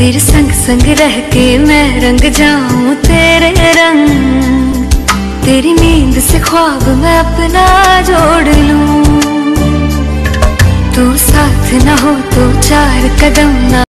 तेरे संग संग रह के मैं रंग जाऊं तेरे रंग, तेरी नींद से ख्वाब मैं अपना जोड़ लूं। तू साथ ना हो तो चार कदम ना